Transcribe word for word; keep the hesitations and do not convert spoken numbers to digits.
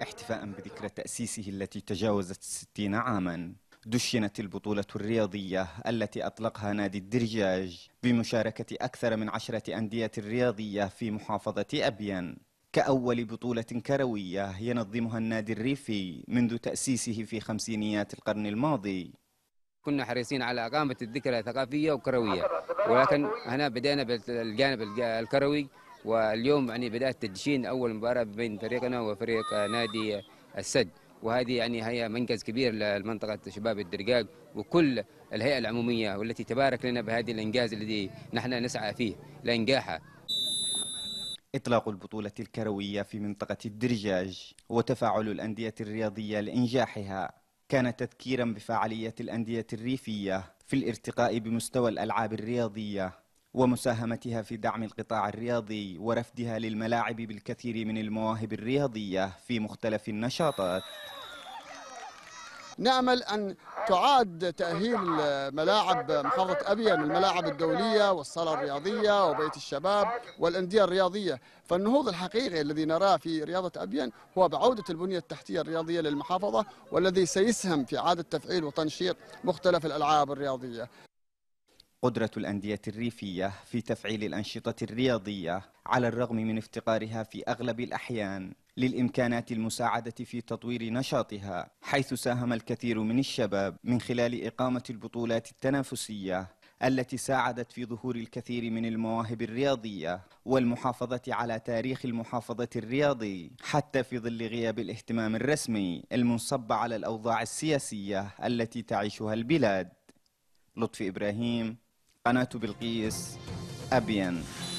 احتفاء بذكرى تأسيسه التي تجاوزت الستين عاما، دشنت البطولة الرياضية التي أطلقها نادي الدرجاج بمشاركة أكثر من عشرة أندية رياضية في محافظة أبين، كأول بطولة كروية ينظمها النادي الريفي منذ تأسيسه في خمسينيات القرن الماضي. كنا حريصين على إقامة الذكرى ثقافية وكروية، ولكن هنا بدأنا بالجانب الكروي، واليوم يعني بدأت تدشين أول مباراة بين فريقنا وفريق نادي السد، وهذه يعني هي منجز كبير لمنطقة شباب الدرقاق وكل الهيئة العمومية، والتي تبارك لنا بهذه الإنجاز الذي نحن نسعى فيه لإنجاحه. إطلاق البطولة الكروية في منطقة الدرجاج وتفاعل الأندية الرياضية لإنجاحها كان تذكيرا بفعالية الأندية الريفية في الارتقاء بمستوى الألعاب الرياضية ومساهمتها في دعم القطاع الرياضي ورفدها للملاعب بالكثير من المواهب الرياضية في مختلف النشاطات. نأمل أن تعاد تأهيل ملاعب محافظة أبين، الملاعب الدولية والصالة الرياضية وبيت الشباب والأندية الرياضية، فالنهوض الحقيقي الذي نراه في رياضة أبين هو بعودة البنية التحتية الرياضية للمحافظة، والذي سيسهم في إعادة تفعيل وتنشيط مختلف الألعاب الرياضية. قدرة الأندية الريفية في تفعيل الأنشطة الرياضية على الرغم من افتقارها في أغلب الأحيان للإمكانات المساعدة في تطوير نشاطها، حيث ساهم الكثير من الشباب من خلال إقامة البطولات التنافسية التي ساعدت في ظهور الكثير من المواهب الرياضية والمحافظة على تاريخ المحافظة الرياضي، حتى في ظل غياب الاهتمام الرسمي المنصب على الأوضاع السياسية التي تعيشها البلاد. لطفي إبراهيم، قناة بلقيس، أبين.